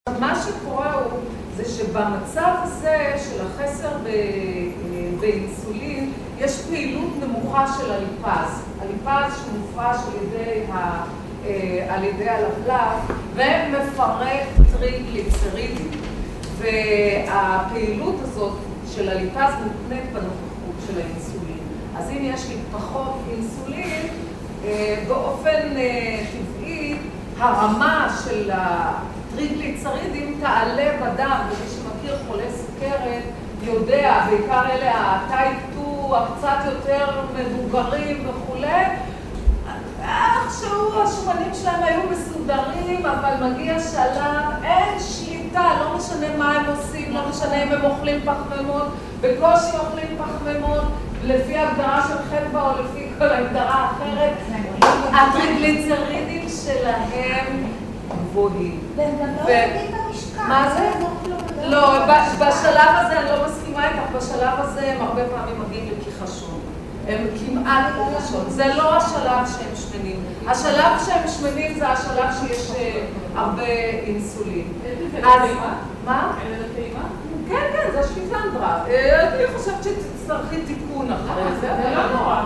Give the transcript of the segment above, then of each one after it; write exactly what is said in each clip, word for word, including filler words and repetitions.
מה שקורה הוא, זה שבמצב הזה של החסר באינסולין, יש פעילות נמוכה של הליפז. הליפז שמופרש על ידי, ה, על ידי הלבלב, ומפרק טריגליצרידים. והפעילות הזאת של הליפז מותנית בנוכחות של האינסולין. אז אם יש לי פחות אינסולין, באופן טבעי, הרמה של הטריגליצרידים תעלה בדם, ומי שמכיר חולי סוכרת יודע, בעיקר אלה הטייפ שתיים, הקצת יותר מבוגרים וכו', איכשהו השומנים שלהם היו מסודרים, אבל מגיע שלב, אין שליטה, לא משנה מה הם עושים, לא משנה אם הם אוכלים פחמימות, בקושי אוכלים פחמימות, לפי ההגדרה של חלבה או לפי כל הגדרה אחרת, הטריגליצרידים שלהם גבוהים. והם גם לא יודעים את המשקל. מה זה? לא, בשלב הזה אני לא מסכימה איתך, בשלב הזה הם הרבה פעמים מגיעים לכיחשון. הם כמעט כיחשון. זה לא השלב שהם שמנים. השלב שהם שמנים זה השלב שיש הרבה אינסולין. אז מה? אין לזה טעימה? כן, כן, זה שפיזנדרה. אני חושבת שתצטרכי תיקון אחרי זה. זה לא נורא.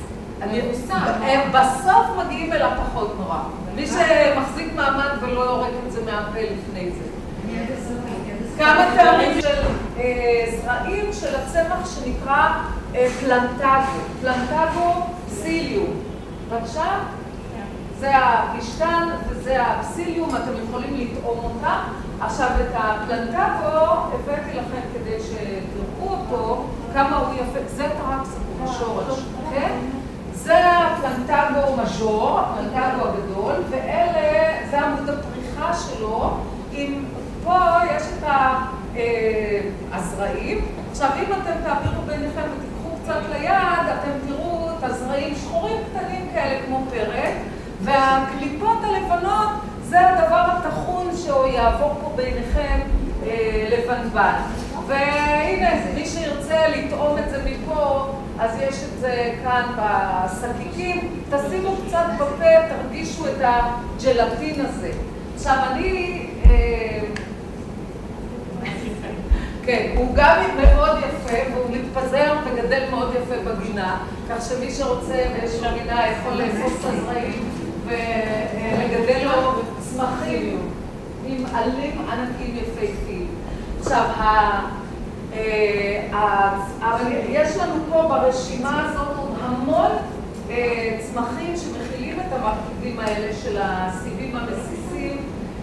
הם בסוף מגיעים אל הפחות נורא. מי שמחזיק מעמד ולא יורק את זה מהפה לפני זה. כמה תארים של זרעים של הצמח שנקרא פלנטגו. פלנטגו פסיליום. בבקשה? זה הפשטן וזה הפסיליום, אתם יכולים לטעום אותה. עכשיו את הפלנטגו הבאתי לכם כדי שתראו אותו, כמה הוא יפה. זה טרקסקום, השורש, כן? זה הפלנטגו מז'ור, הפלנטגו הגדול, ואלה, זה עמוד הפריחה שלו. עם, פה יש את הזרעים. עכשיו, אם אתם תעבירו ביניכם ותיקחו קצת ליד, אתם תראו את הזרעים שחורים קטנים כאלה כמו פרק, והקליפות הלבנות זה הדבר התחון שהוא יעבור פה ביניכם לבנבן. והנה, מי שירצה לטעום את זה מפה, אז יש את זה כאן בסקיקים. תשימו קצת בפה, תרגישו את הג'לטין הזה. עכשיו, אני... כן, הוא גם מאוד יפה, והוא מתפזר וגדל מאוד יפה בגינה, כך שמי שרוצה ויש לו גינה יכול לאסוף את הזרעים ולגדל לו צמחים עם עלים ענקים יפהפיים. עכשיו, יש לנו פה ברשימה הזאת עוד המון צמחים שמכילים את המרכיבים האלה של הסיבים המסיסים,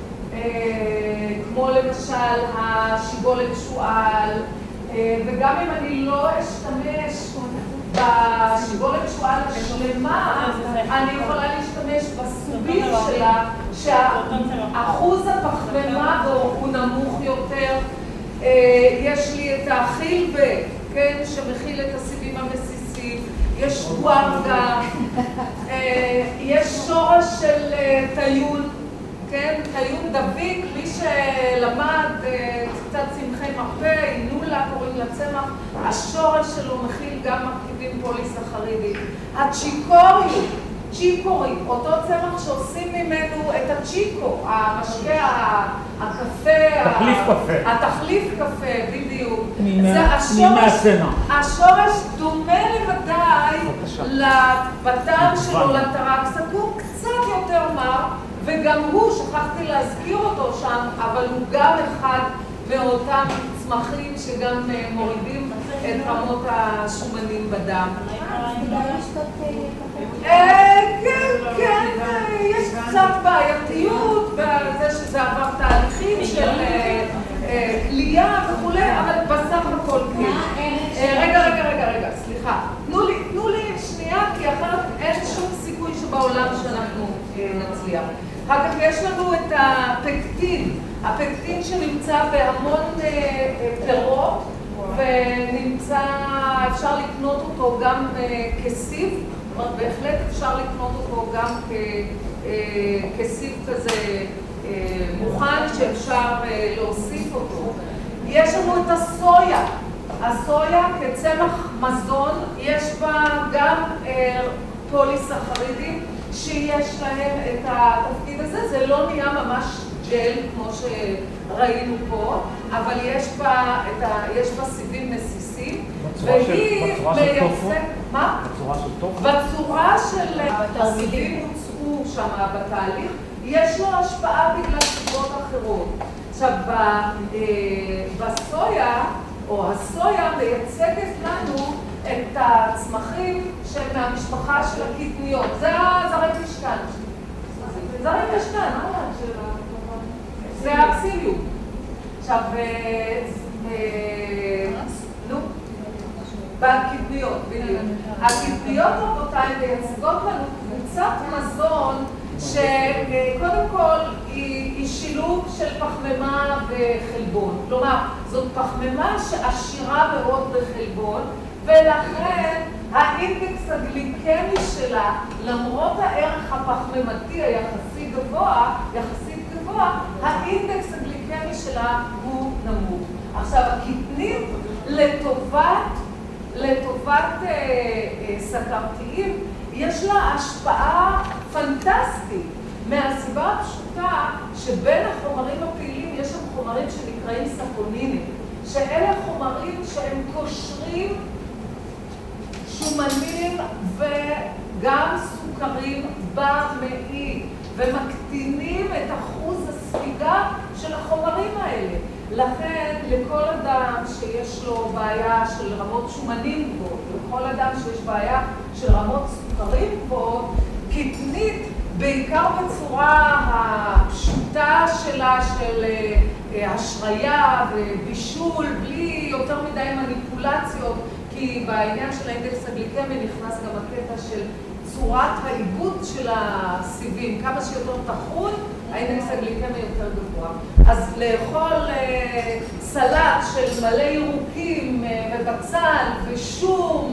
כמו למשל השיבולת שועל, וגם אם אני לא אשתמש בשיבולת שועל השלמה, אני יכולה להשתמש בסובים שלה, שהאחוז הפחמימה בו הוא נמוך יותר. יש לי את החילבה, כן, שמכיל את הסיבים המסיסים, יש גוארגה, יש שורש של טיון, כן, טיון דביק, מי שלמד קצת צמחי מרפא, אינולה קוראים לצמח, השורש שלו מכיל גם מרכיבים פוליסחרידיים. הצ'יקורי, צ'יקורי, אותו צמח שעושים ממנו את הצ'יקו, המשקה, הקפה, תחליף קפה. התחליף קפה, בדיוק. מהצמח. השורש דומה למדי לבטן שלו, לטרקסקום, קצת יותר מר, וגם הוא, שכחתי להזכיר אותו שם, אבל הוא גם אחד מאותם צמחים שגם מורידים את רמות השומנים בדם. כן, כן, יש קצת בעייתיות בזה שזה עבר תהליכים של קלייה וכו', אבל בסך הכל כן. רגע, רגע, רגע, רגע, סליחה. תנו לי, תנו לי שנייה, כי אחרת אין שום סיכוי שבעולם שאנחנו נצליח. אחר כך יש לנו את הפקטין, הפקטין שנמצא בהמון פירות, ונמצא, אפשר לקנות אותו גם כסיב, זאת אומרת, בהחלט אפשר לקנות אותו גם כסיב כזה מוכן שאפשר להוסיף אותו. יש לנו את הסויה, הסויה כצמח מזון, יש בה גם פוליסחרידים שיש להם את התפקיד הזה, זה לא נהיה ממש ג'ל כמו ראינו פה, אבל יש בה, את ה, יש בה סיבים נסיסים, והיא מייצגת... מה? בצורה של טופו? בצורה של הסיבים הוצאו שם בתהליך, יש לו השפעה בגלל סיבות אחרות. עכשיו, בסויה, או הסויה מייצגת לנו את הצמחים שהם מהמשפחה של הקטניות. זה זרי משכן. זרי משכן, זה האקסיליום. עכשיו, נו, בקטניות, בדיוק. הקטניות רבותיי מייצגות לנו קבוצת מזון שקודם כל היא שילוב של פחמימה וחלבון. כלומר, זאת פחמימה שעשירה מאוד בחלבון, ולכן האינדקס הגליקמי שלה, למרות הערך הפחמימתי היחסי גבוה, יחסית גבוה, האינדקס הגליקמי שלה הוא נמוך. עכשיו, הקטנית לטובת, לטובת אה, אה, סכרתיים, יש לה השפעה פנטסטית, מהסיבה הפשוטה שבין החומרים הפעילים יש שם חומרים שנקראים ספונינים, שאלה חומרים שהם קושרים שומנים וגם סוכרים במעי, ומקטינים את אחוז הספיגה של החומרים האלה. לכן, לכל אדם שיש לו בעיה של רמות שומנים גבוהות, לכל אדם שיש בעיה של רמות סוכרים גבוהות, קטנית, בעיקר בצורה הפשוטה שלה של השריה ובישול, בלי יותר מדי מניפולציות, כי בעניין של האינדקס הגליקמי נכנס גם הקטע של צורת העיבוד של הסיבים. כמה שיותר תחון, האינדקס הגליקמי יותר גבוה. אז לאכול אה, סלט של מלא ירוקים אה, ובצל ושום